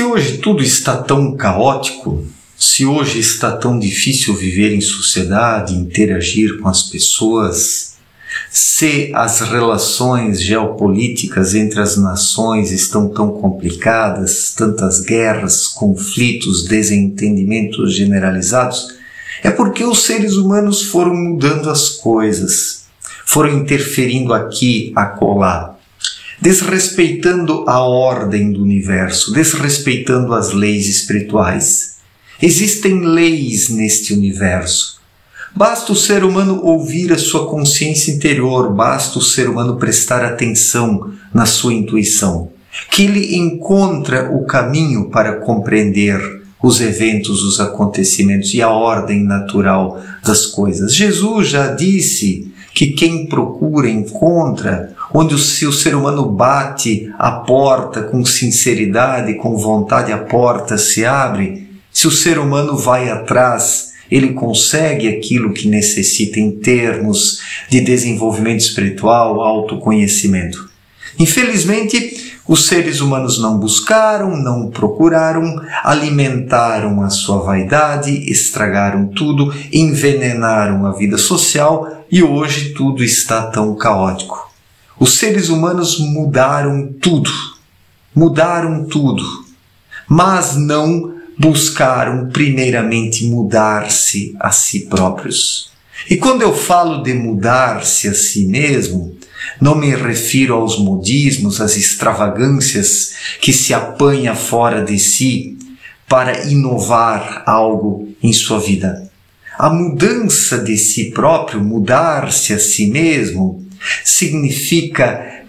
hoje tudo está tão caótico, se hoje está tão difícil viver em sociedade, interagir com as pessoas, se as relações geopolíticas entre as nações estão tão complicadas, tantas guerras, conflitos, desentendimentos generalizados, é porque os seres humanos foram mudando as coisas, foram interferindo aqui, acolá, desrespeitando a ordem do universo, desrespeitando as leis espirituais. Existem leis neste universo. Basta o ser humano ouvir a sua consciência interior, basta o ser humano prestar atenção na sua intuição, que ele encontra o caminho para compreender os eventos, os acontecimentos e a ordem natural das coisas. Jesus já disse que quem procura encontra, onde se o ser humano bate a porta com sinceridade, com vontade, a porta se abre. Se o ser humano vai atrás, ele consegue aquilo que necessita em termos de desenvolvimento espiritual, autoconhecimento. Infelizmente, os seres humanos não buscaram, não procuraram, alimentaram a sua vaidade, estragaram tudo, envenenaram a vida social e hoje tudo está tão caótico. Os seres humanos mudaram tudo, mas não buscaram primeiramente mudar-se a si próprios. E quando eu falo de mudar-se a si mesmo, não me refiro aos modismos, às extravagâncias que se apanha fora de si para inovar algo em sua vida. A mudança de si próprio, mudar-se a si mesmo, significa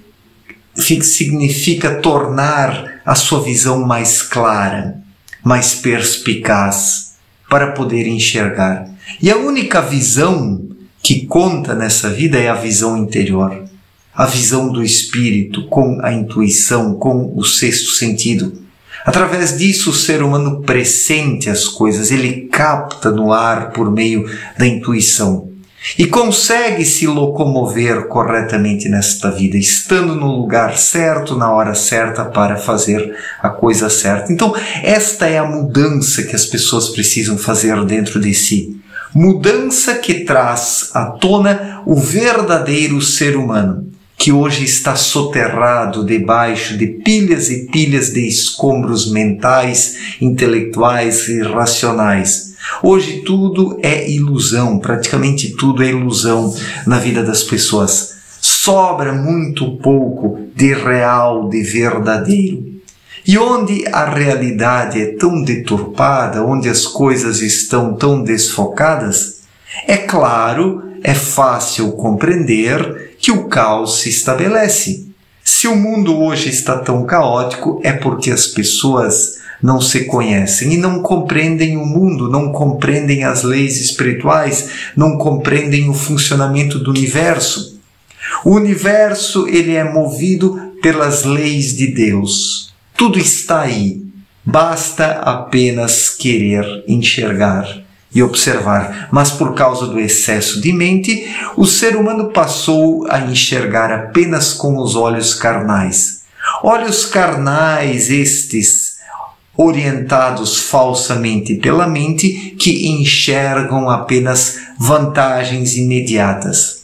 tornar a sua visão mais clara, mais perspicaz, para poder enxergar. E a única visão que conta nessa vida é a visão interior, a visão do espírito, com a intuição, com o sexto sentido. Através disso, o ser humano pressente as coisas, ele capta no ar por meio da intuição e consegue se locomover corretamente nesta vida, estando no lugar certo, na hora certa, para fazer a coisa certa. Então, esta é a mudança que as pessoas precisam fazer dentro de si. Mudança que traz à tona o verdadeiro ser humano, que hoje está soterrado debaixo de pilhas e pilhas de escombros mentais, intelectuais e racionais. Hoje tudo é ilusão, praticamente tudo é ilusão na vida das pessoas. Sobra muito pouco de real, de verdadeiro. E onde a realidade é tão deturpada, onde as coisas estão tão desfocadas, é claro, é fácil compreender que o caos se estabelece. Se o mundo hoje está tão caótico, é porque as pessoas não se conhecem e não compreendem o mundo, não compreendem as leis espirituais, não compreendem o funcionamento do universo. O universo, ele é movido pelas leis de Deus. Tudo está aí. Basta apenas querer enxergar e observar. Mas por causa do excesso de mente, o ser humano passou a enxergar apenas com os olhos carnais. Olhos carnais estes, orientados falsamente pela mente, que enxergam apenas vantagens imediatas.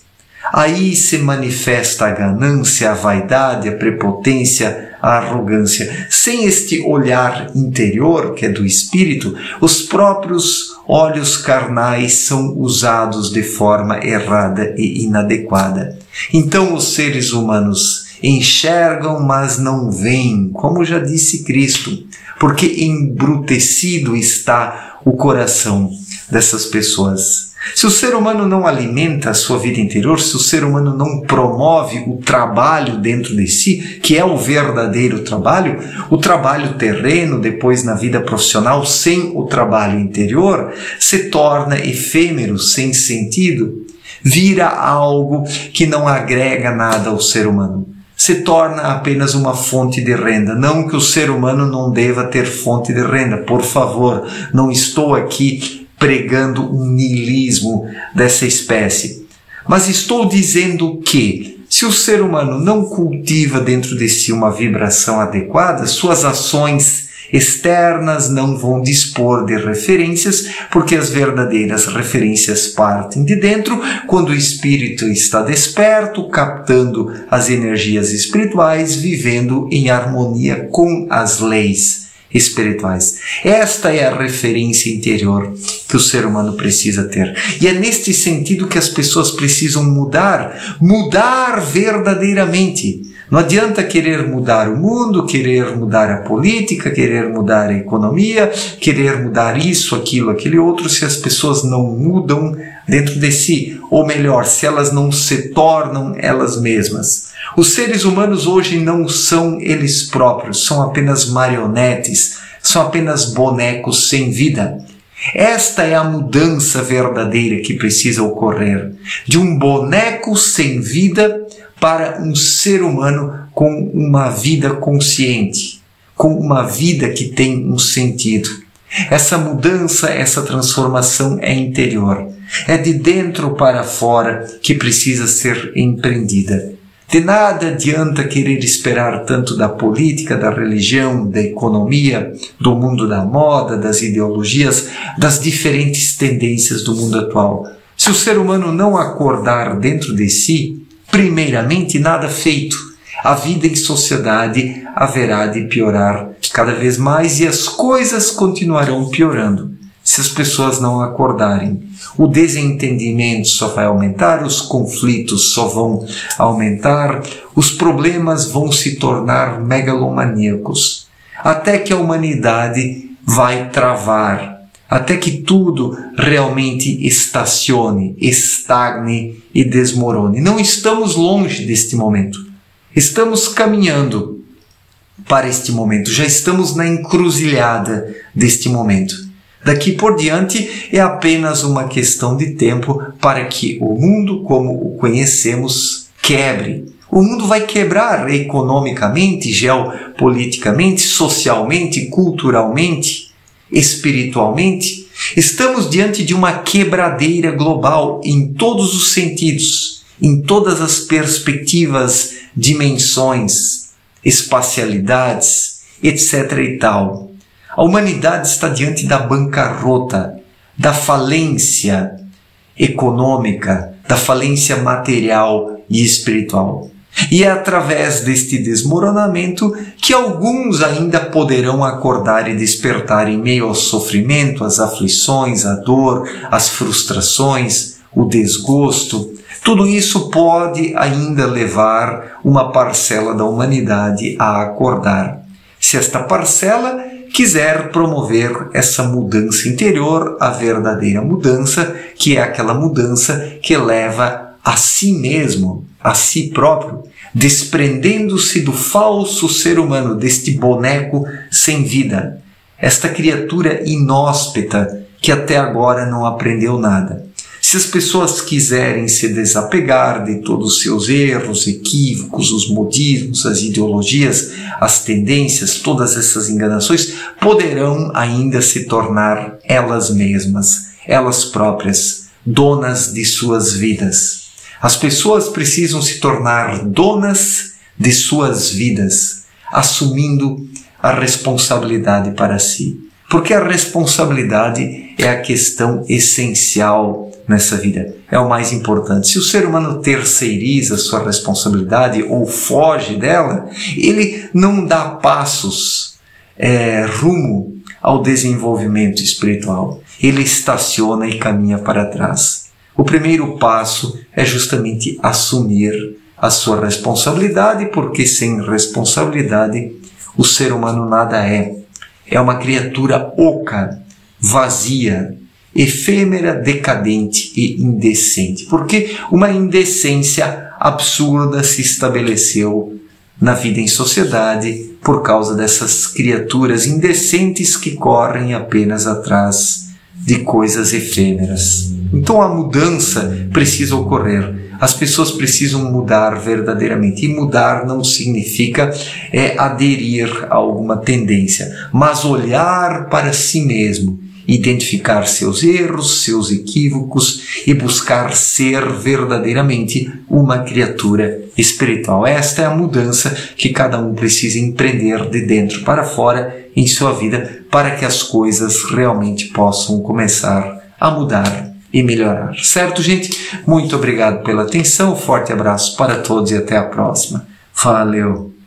Aí se manifesta a ganância, a vaidade, a prepotência, a arrogância. Sem este olhar interior, que é do espírito, os próprios olhos carnais são usados de forma errada e inadequada. Então os seres humanos enxergam, mas não veem, como já disse Cristo, porque embrutecido está o coração dessas pessoas. Se o ser humano não alimenta a sua vida interior, se o ser humano não promove o trabalho dentro de si, que é o verdadeiro trabalho, o trabalho terreno, depois na vida profissional, sem o trabalho interior, se torna efêmero, sem sentido, vira algo que não agrega nada ao ser humano. Se torna apenas uma fonte de renda. Não que o ser humano não deva ter fonte de renda, por favor, não estou aqui pregando um niilismo dessa espécie. Mas estou dizendo que, se o ser humano não cultiva dentro de si uma vibração adequada, suas ações externas não vão dispor de referências, porque as verdadeiras referências partem de dentro, quando o espírito está desperto, captando as energias espirituais, vivendo em harmonia com as leis espirituais. Esta é a referência interior que o ser humano precisa ter. E é neste sentido que as pessoas precisam mudar verdadeiramente. Não adianta querer mudar o mundo, querer mudar a política, querer mudar a economia, querer mudar isso, aquilo, aquele outro, se as pessoas não mudam dentro de si, ou melhor, se elas não se tornam elas mesmas. Os seres humanos hoje não são eles próprios, são apenas marionetes, são apenas bonecos sem vida. Esta é a mudança verdadeira que precisa ocorrer, de um boneco sem vida para um ser humano com uma vida consciente, com uma vida que tem um sentido. Essa mudança, essa transformação é interior, é de dentro para fora que precisa ser empreendida. De nada adianta querer esperar tanto da política, da religião, da economia, do mundo da moda, das ideologias, das diferentes tendências do mundo atual. Se o ser humano não acordar dentro de si, primeiramente, nada feito. A vida em sociedade haverá de piorar cada vez mais e as coisas continuarão piorando se as pessoas não acordarem. O desentendimento só vai aumentar, os conflitos só vão aumentar, os problemas vão se tornar megalomaníacos, até que a humanidade vai travar, até que tudo realmente estacione, estagne e desmorone. Não estamos longe deste momento. Estamos caminhando para este momento. Já estamos na encruzilhada deste momento. Daqui por diante é apenas uma questão de tempo para que o mundo como o conhecemos quebre. O mundo vai quebrar economicamente, geopoliticamente, socialmente, culturalmente, espiritualmente. Estamos diante de uma quebradeira global em todos os sentidos, em todas as perspectivas, dimensões, espacialidades, etc. e tal. A humanidade está diante da bancarrota, da falência econômica, da falência material e espiritual. E é através deste desmoronamento que alguns ainda poderão acordar e despertar em meio ao sofrimento, às aflições, à dor, às frustrações, o desgosto. Tudo isso pode ainda levar uma parcela da humanidade a acordar. Se esta parcela quiser promover essa mudança interior, a verdadeira mudança, que é aquela mudança que leva a si mesmo, a si próprio, desprendendo-se do falso ser humano, deste boneco sem vida, esta criatura inóspita que até agora não aprendeu nada. Se as pessoas quiserem se desapegar de todos os seus erros, equívocos, os modismos, as ideologias, as tendências, todas essas enganações, poderão ainda se tornar elas mesmas, elas próprias, donas de suas vidas. As pessoas precisam se tornar donas de suas vidas, assumindo a responsabilidade para si. Porque a responsabilidade é a questão essencial nessa vida, é o mais importante. Se o ser humano terceiriza sua responsabilidade ou foge dela, ele não dá passos rumo ao desenvolvimento espiritual. Ele estaciona e caminha para trás. O primeiro passo é justamente assumir a sua responsabilidade, porque sem responsabilidade o ser humano nada é. É uma criatura oca, vazia, efêmera, decadente e indecente. Porque uma indecência absurda se estabeleceu na vida em sociedade por causa dessas criaturas indecentes que correm apenas atrás de coisas efêmeras. Então a mudança precisa ocorrer. As pessoas precisam mudar verdadeiramente. E mudar não significa aderir a alguma tendência, mas olhar para si mesmo identificar seus erros, seus equívocos e buscar ser verdadeiramente uma criatura espiritual. Esta é a mudança que cada um precisa empreender de dentro para fora em sua vida para que as coisas realmente possam começar a mudar e melhorar. Certo, gente? Muito obrigado pela atenção, forte abraço para todos e até a próxima. Valeu!